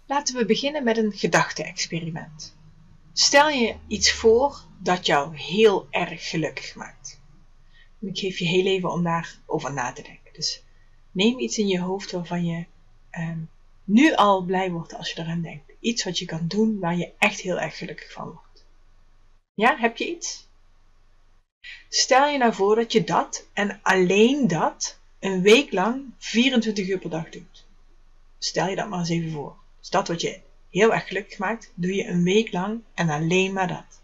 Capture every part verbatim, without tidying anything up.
Laten we beginnen met een gedachte-experiment. Stel je iets voor dat jou heel erg gelukkig maakt. Ik geef je heel even om daarover na te denken. Dus neem iets in je hoofd waarvan je eh, nu al blij wordt als je eraan denkt. Iets wat je kan doen waar je echt heel erg gelukkig van wordt. Ja, heb je iets? Stel je nou voor dat je dat en alleen dat een week lang vierentwintig uur per dag doet. Stel je dat maar eens even voor. Dus dat wat je heel erg gelukkig maakt, doe je een week lang en alleen maar dat.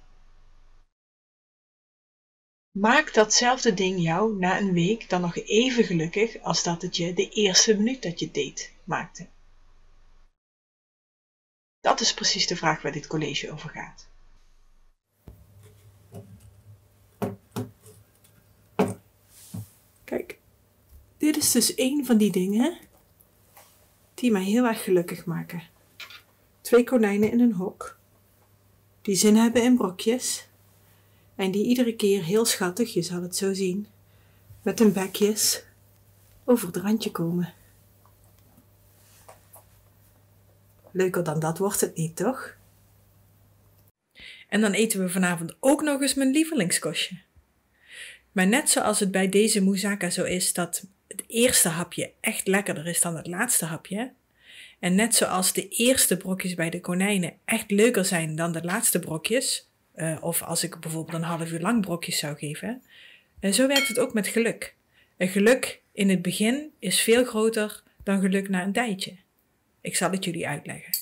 Maakt datzelfde ding jou na een week dan nog even gelukkig als dat het je de eerste minuut dat je het deed maakte? Dat is precies de vraag waar dit college over gaat. Kijk, dit is dus een van die dingen die mij heel erg gelukkig maken. Twee konijnen in een hok, die zin hebben in brokjes en die iedere keer heel schattig, je zal het zo zien, met hun bekjes over het randje komen. Leuker dan dat wordt het niet, toch? En dan eten we vanavond ook nog eens mijn lievelingskostje. Maar net zoals het bij deze moussaka zo is dat het eerste hapje echt lekkerder is dan het laatste hapje, en net zoals de eerste brokjes bij de konijnen echt leuker zijn dan de laatste brokjes, uh, of als ik bijvoorbeeld een half uur lang brokjes zou geven, uh, zo werkt het ook met geluk. Een geluk in het begin is veel groter dan geluk na een tijdje. Ik zal het jullie uitleggen.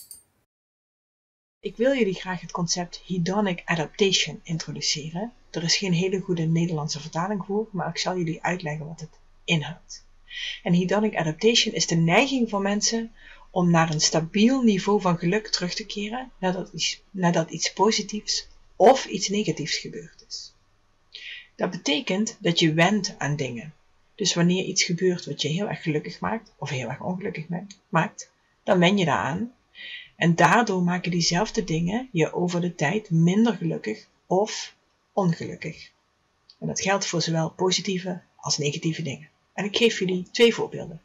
Ik wil jullie graag het concept hedonic adaptation introduceren. Er is geen hele goede Nederlandse vertaling voor, maar ik zal jullie uitleggen wat het inhoudt. En hedonic adaptation is de neiging van mensen om naar een stabiel niveau van geluk terug te keren nadat iets, nadat iets positiefs of iets negatiefs gebeurd is. Dat betekent dat je went aan dingen. Dus wanneer iets gebeurt wat je heel erg gelukkig maakt of heel erg ongelukkig maakt, dan wen je daaraan. En daardoor maken diezelfde dingen je over de tijd minder gelukkig of ongelukkig. En dat geldt voor zowel positieve als negatieve dingen. En ik geef jullie twee voorbeelden.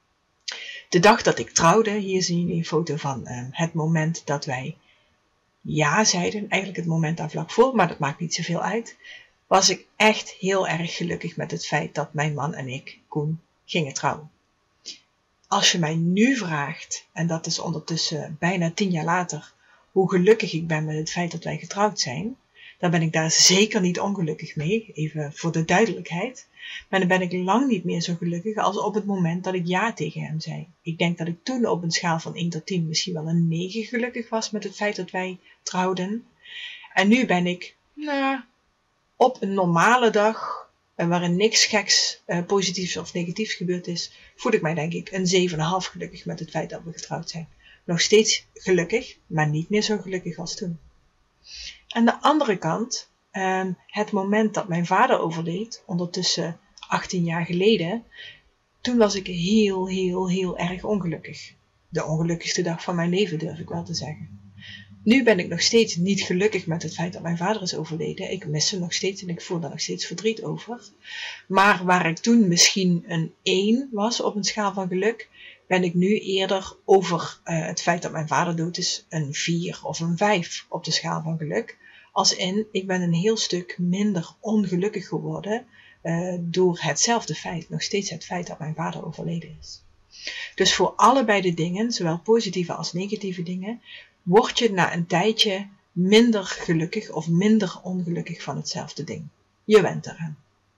De dag dat ik trouwde, hier zien jullie een foto van uh, het moment dat wij ja zeiden, eigenlijk het moment daar vlak voor, maar dat maakt niet zoveel uit, was ik echt heel erg gelukkig met het feit dat mijn man en ik, Koen, gingen trouwen. Als je mij nu vraagt, en dat is ondertussen bijna tien jaar later, hoe gelukkig ik ben met het feit dat wij getrouwd zijn, dan ben ik daar zeker niet ongelukkig mee, even voor de duidelijkheid. Maar dan ben ik lang niet meer zo gelukkig als op het moment dat ik ja tegen hem zei. Ik denk dat ik toen op een schaal van één tot tien misschien wel een negen gelukkig was met het feit dat wij trouwden. En nu ben ik, nou, op een normale dag, waarin niks geks, uh, positiefs of negatiefs gebeurd is, voel ik mij denk ik een zeven komma vijf gelukkig met het feit dat we getrouwd zijn. Nog steeds gelukkig, maar niet meer zo gelukkig als toen. Aan de andere kant, uh, het moment dat mijn vader overleed, ondertussen achttien jaar geleden, toen was ik heel, heel, heel erg ongelukkig. De ongelukkigste dag van mijn leven, durf ik wel te zeggen. Nu ben ik nog steeds niet gelukkig met het feit dat mijn vader is overleden. Ik mis hem nog steeds en ik voel daar nog steeds verdriet over. Maar waar ik toen misschien een één was op een schaal van geluk, ben ik nu eerder over uh, het feit dat mijn vader dood is een vier of een vijf op de schaal van geluk. Als in, ik ben een heel stuk minder ongelukkig geworden uh, door hetzelfde feit. Nog steeds het feit dat mijn vader overleden is. Dus voor allebei de dingen, zowel positieve als negatieve dingen, word je na een tijdje minder gelukkig of minder ongelukkig van hetzelfde ding. Je went eraan.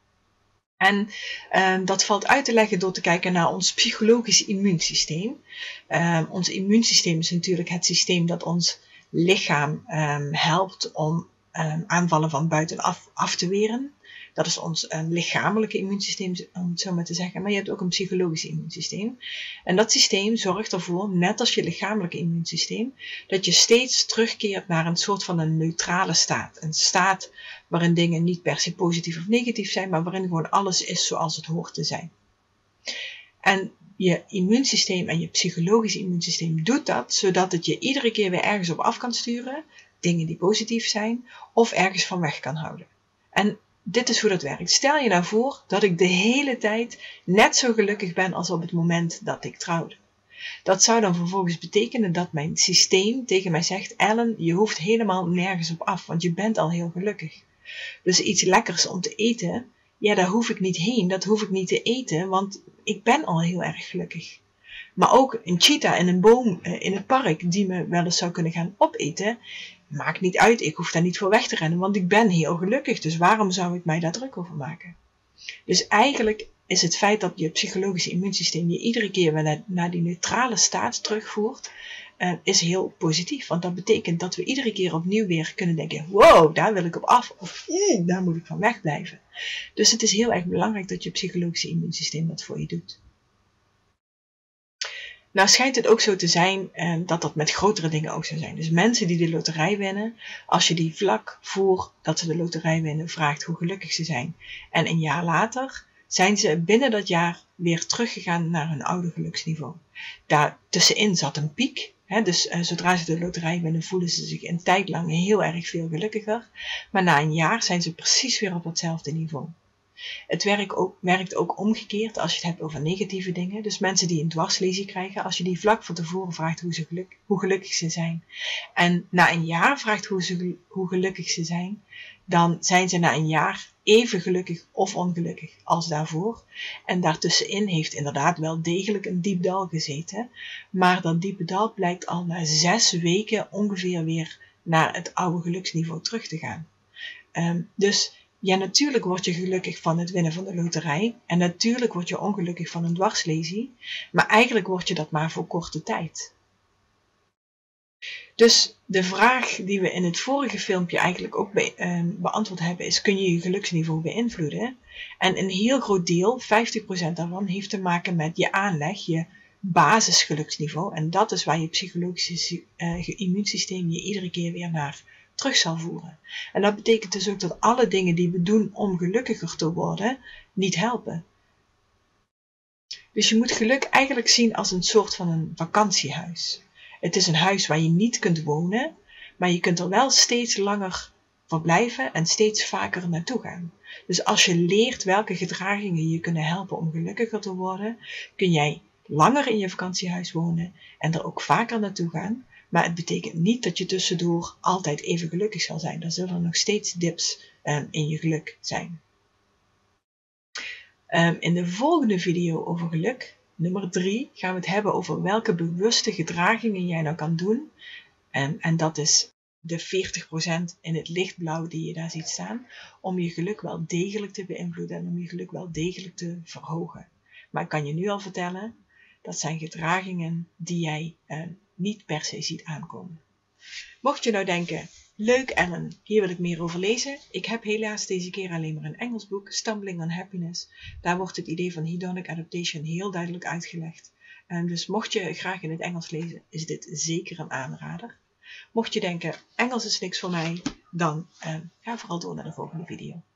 En uh, dat valt uit te leggen door te kijken naar ons psychologisch immuunsysteem. Uh, ons immuunsysteem is natuurlijk het systeem dat ons lichaam um, helpt om um, aanvallen van buitenaf af te weren. Dat is ons um, lichamelijke immuunsysteem, om het zo maar te zeggen. Maar je hebt ook een psychologisch immuunsysteem. En dat systeem zorgt ervoor, net als je lichamelijke immuunsysteem, dat je steeds terugkeert naar een soort van een neutrale staat. Een staat waarin dingen niet per se positief of negatief zijn, maar waarin gewoon alles is zoals het hoort te zijn. En je immuunsysteem en je psychologisch immuunsysteem doet dat, zodat het je iedere keer weer ergens op af kan sturen, dingen die positief zijn, of ergens van weg kan houden. En dit is hoe dat werkt. Stel je nou voor dat ik de hele tijd net zo gelukkig ben als op het moment dat ik trouwde. Dat zou dan vervolgens betekenen dat mijn systeem tegen mij zegt, Ellen, je hoeft helemaal nergens op af, want je bent al heel gelukkig. Dus iets lekkers om te eten, ja, daar hoef ik niet heen, dat hoef ik niet te eten, want ik ben al heel erg gelukkig. Maar ook een cheetah in een boom in het park die me wel eens zou kunnen gaan opeten, maakt niet uit, ik hoef daar niet voor weg te rennen, want ik ben heel gelukkig, dus waarom zou ik mij daar druk over maken? Dus eigenlijk is het feit dat je psychologische immuunsysteem je iedere keer weer naar, naar die neutrale staat terugvoert, uh, is heel positief. Want dat betekent dat we iedere keer opnieuw weer kunnen denken, wow, daar wil ik op af, of mm, daar moet ik van wegblijven. Dus het is heel erg belangrijk dat je psychologische immuunsysteem dat voor je doet. Nou schijnt het ook zo te zijn uh, dat dat met grotere dingen ook zo zijn. Dus mensen die de loterij winnen, als je die vlak voor dat ze de loterij winnen vraagt hoe gelukkig ze zijn. En een jaar later zijn ze binnen dat jaar weer teruggegaan naar hun oude geluksniveau. Daar tussenin zat een piek. Hè, dus uh, zodra ze de loterij winnen voelen ze zich een tijd lang heel erg veel gelukkiger. Maar na een jaar zijn ze precies weer op hetzelfde niveau. Het werkt ook, werkt ook omgekeerd als je het hebt over negatieve dingen. Dus mensen die een dwarslesie krijgen, als je die vlak van tevoren vraagt hoe, ze geluk, hoe gelukkig ze zijn. En na een jaar vraagt hoe, ze, hoe gelukkig ze zijn, dan zijn ze na een jaar even gelukkig of ongelukkig als daarvoor. En daartussenin heeft inderdaad wel degelijk een diep dal gezeten. Maar dat diepe dal blijkt al na zes weken ongeveer weer naar het oude geluksniveau terug te gaan. Um, dus ja, natuurlijk word je gelukkig van het winnen van de loterij. En natuurlijk word je ongelukkig van een dwarslesie. Maar eigenlijk word je dat maar voor korte tijd. Dus de vraag die we in het vorige filmpje eigenlijk ook be- uh, beantwoord hebben is, kun je je geluksniveau beïnvloeden? En een heel groot deel, vijftig procent daarvan, heeft te maken met je aanleg, je basisgeluksniveau. En dat is waar je psychologische uh, immuunsysteem je iedere keer weer naar terug zal voeren. En dat betekent dus ook dat alle dingen die we doen om gelukkiger te worden, niet helpen. Dus je moet geluk eigenlijk zien als een soort van een vakantiehuis. Het is een huis waar je niet kunt wonen, maar je kunt er wel steeds langer verblijven en steeds vaker naartoe gaan. Dus als je leert welke gedragingen je kunnen helpen om gelukkiger te worden, kun jij langer in je vakantiehuis wonen en er ook vaker naartoe gaan. Maar het betekent niet dat je tussendoor altijd even gelukkig zal zijn. Er zullen nog steeds dips um, in je geluk zijn. Um, in de volgende video over geluk, nummer drie, gaan we het hebben over welke bewuste gedragingen jij nou kan doen. En, en dat is de veertig procent in het lichtblauw die je daar ziet staan. Om je geluk wel degelijk te beïnvloeden en om je geluk wel degelijk te verhogen. Maar ik kan je nu al vertellen, dat zijn gedragingen die jij uh, niet per se ziet aankomen. Mocht je nou denken, leuk Ellen, hier wil ik meer over lezen. Ik heb helaas deze keer alleen maar een Engels boek, Stumbling on Happiness. Daar wordt het idee van hedonic adaptation heel duidelijk uitgelegd. Um, dus mocht je graag in het Engels lezen, is dit zeker een aanrader. Mocht je denken, Engels is niks voor mij, dan um, ga vooral door naar de volgende video.